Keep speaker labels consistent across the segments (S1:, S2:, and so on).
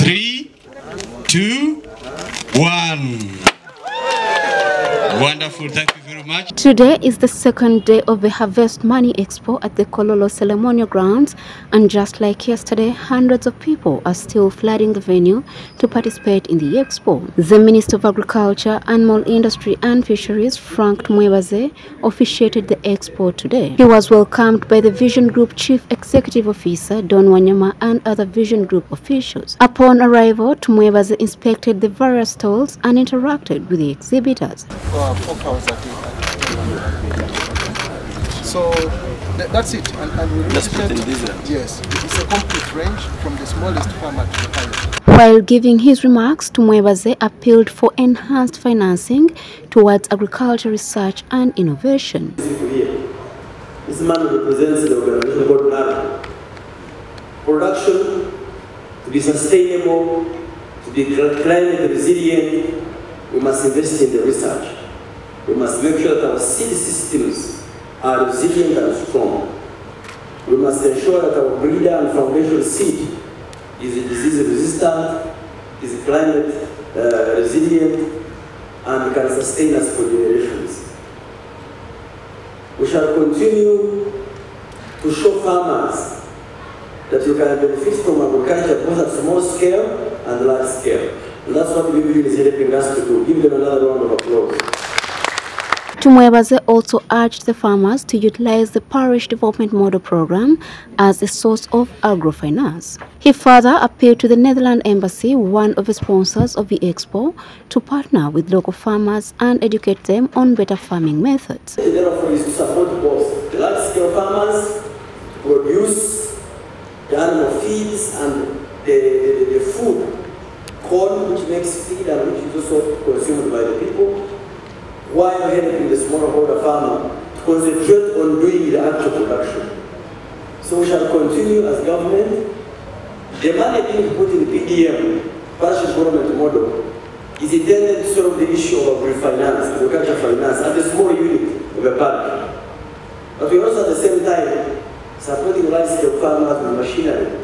S1: 3, 2, 1. Wonderful, thank you very much.
S2: Today is the second day of the Harvest Money Expo at the Kololo Ceremonial Grounds, and just like yesterday, hundreds of people are still flooding the venue to participate in the expo. The Minister of Agriculture, Animal Industry and Fisheries, Frank Tumwebaze, officiated the expo today. He was welcomed by the Vision Group Chief Executive Officer, Don Wanyama, and other Vision Group officials. Upon arrival, Tumwebaze inspected the various stalls and interacted with the exhibitors.
S3: 4 cows a day. So that's it. And we visited, yes, it's a complete range from the smallest farmer to the highest.
S2: While giving his remarks, Tumwebaze appealed for enhanced financing towards agriculture research and innovation.
S4: This man represents the organization called ARA. Production to be sustainable, to be climate resilient, we must invest in the research. We must make sure that our seed systems are resilient and strong. We must ensure that our breeder and foundation seed is disease resistant, is climate resilient, and can sustain us for generations. We shall continue to show farmers that you can benefit from agriculture both at small scale and large scale. And that's what Vivian is helping us to do. Give them another round of applause.
S2: Tumwebaze also urged the farmers to utilize the Parish Development Model Program as a source of agrofinance. He further appealed to the Netherlands Embassy, one of the sponsors of the expo, to partner with local farmers and educate them on better farming methods.
S4: Therefore, is to support both the large-scale farmers to produce the animal feeds and the food, corn, which makes feed and which is also consumed by the people, while helping the smallholder farmer to concentrate on doing the actual production. So we shall continue as government. The money being put in the PDM, Parish Development Model, is intended to solve the issue of refinance, agriculture finance, at a small unit of a parish. But we also at the same time supporting large-scale farmers with machinery.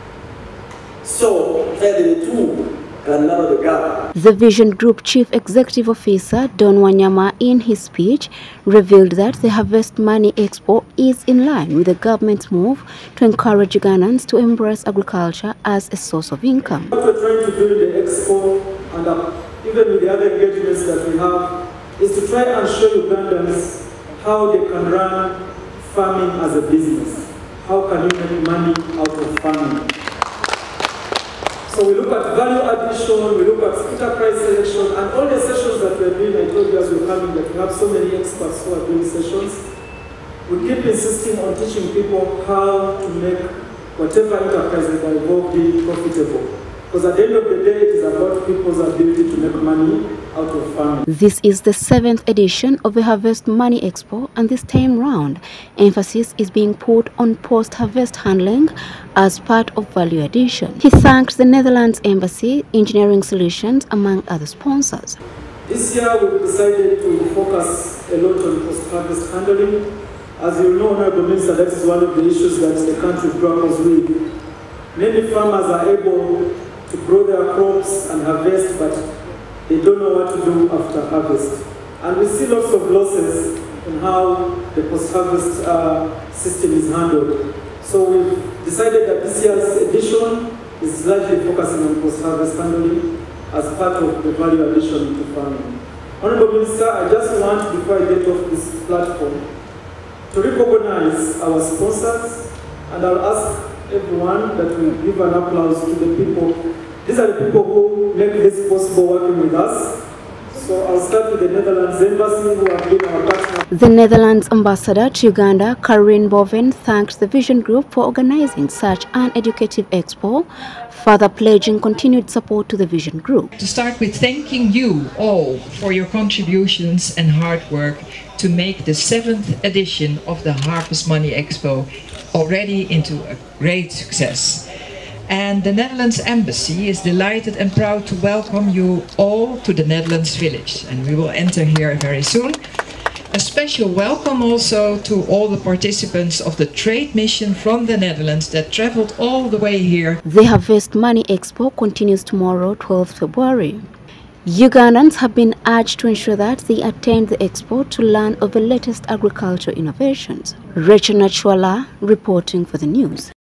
S4: So, the two can narrow the gap.
S2: The Vision Group Chief Executive Officer, Don Wanyama, in his speech, revealed that the Harvest Money Expo is in line with the government's move to encourage Ugandans to embrace agriculture as a source of income.
S5: What we're trying to do in the expo, and even with the other engagements that we have, is to try and show Ugandans how they can run farming as a business. How can you make money out of farming? So we look at value addition, we look at enterprise selection, and all the sessions that we're doing, I told you as we're coming that we have so many experts who are doing sessions. We keep insisting on teaching people how to make whatever enterprise they are involved in profitable. Because at the end of the day, it is about people's ability to make money out of farming.
S2: This is the 7th edition of the Harvest Money Expo, and this time round, emphasis is being put on post-harvest handling as part of value addition. He thanked the Netherlands Embassy, Engineering Solutions, among other sponsors.
S5: This year, we've decided to focus a lot on post-harvest handling. As you know, Honorable Minister, that is one of the issues that the country grapples with. Many farmers are able to grow their crops and harvest, but they don't know what to do after harvest. And we see lots of losses in how the post-harvest system is handled. So we've decided that this year's edition is largely focusing on post-harvest handling as part of the value addition to farming. Honorable Minister, I just want, before I get off this platform, to recognize our sponsors, and I'll ask everyone that will give an applause to the people. These are the people who make this possible working with us. So I'll start with the Netherlands Embassy, who have been our partner.
S2: The Netherlands Ambassador to Uganda, Karin Boven, thanked the Vision Group for organizing such an educative expo, further pledging continued support to the Vision Group.
S6: To start with thanking you all for your contributions and hard work to make the 7th edition of the Harvest Money Expo already into a great success. And the Netherlands Embassy is delighted and proud to welcome you all to the Netherlands Village. And we will enter here very soon. A special welcome also to all the participants of the trade mission from the Netherlands that traveled all the way here.
S2: The Harvest Money Expo continues tomorrow, 12th February. Ugandans have been urged to ensure that they attend the expo to learn of the latest agricultural innovations. Rachel Nachwala reporting for the news.